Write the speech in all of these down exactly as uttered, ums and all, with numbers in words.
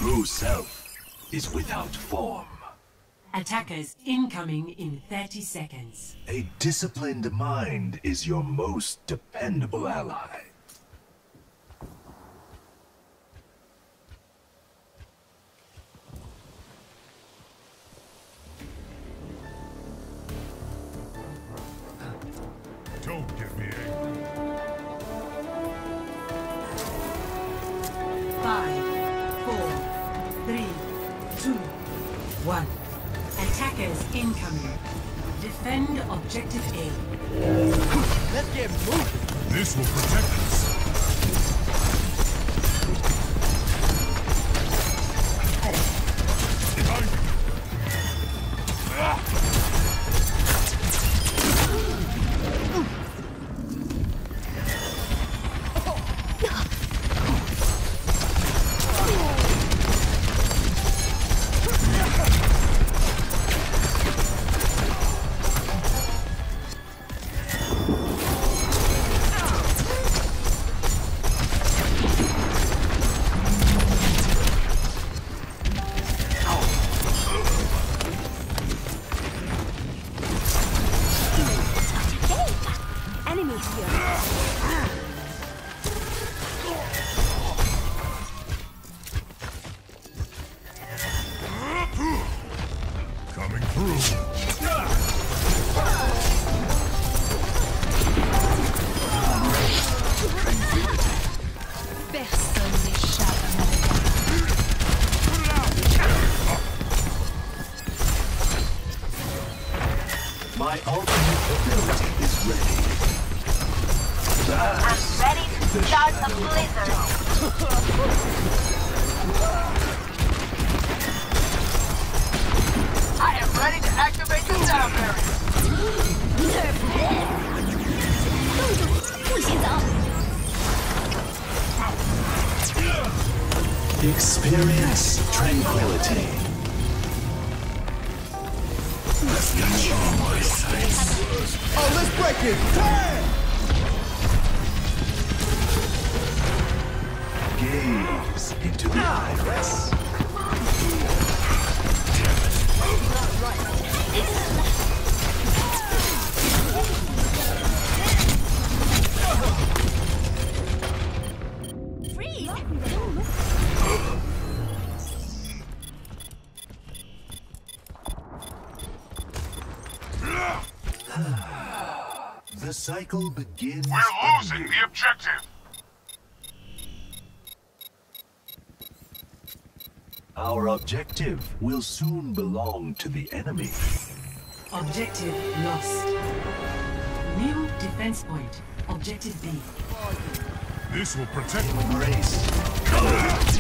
true self is without form. Attackers incoming in thirty seconds. A disciplined mind is your most dependable ally. Don't get me angry. Five, four, three, two, one. Attackers incoming. Defend objective A. Let's get moving. This will protect us. Behind you. Coming through. Personne n'échappe à mon My ultimate ability is ready. I'm ready to start a blizzard. I am ready to activate the sound barrier. Experience tranquility. Oh, let's break it! Turn! Gaze into the iris. The cycle begins. We're losing the objective. Our objective will soon belong to the enemy. Objective lost. New defense point. Objective B. This will protect me. Embrace.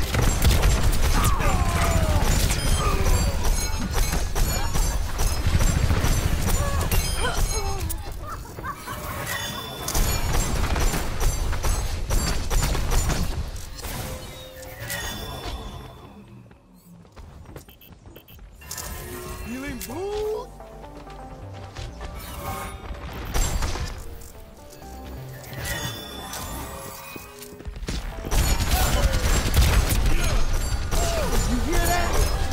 Feeling good? You hear that?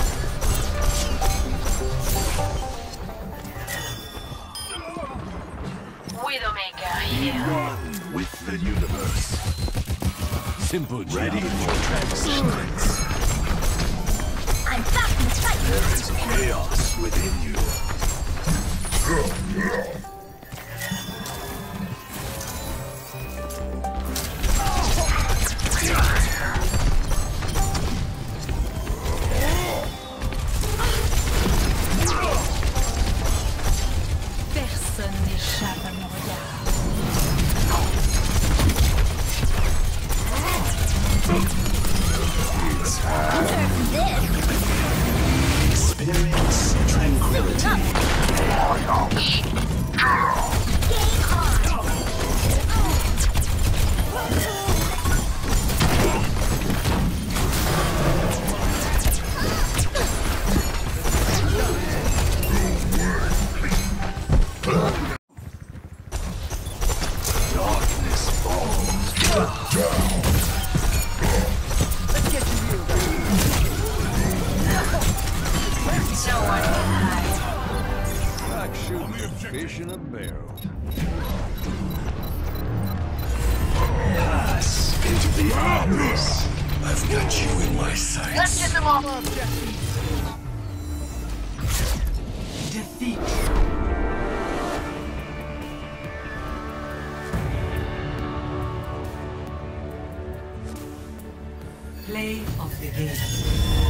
Widowmaker here. One with the universe. Simple Ready for transcendence. I'm back in fight. There is chaos within you. Personne n'échappe à mon regard. Experience tranquility. Darkness falls. Let's get you healed up. objective. Fish in a barrel. Pass into the arms. I've got you in my sights. Let's get them off. Defeat. Play of the game.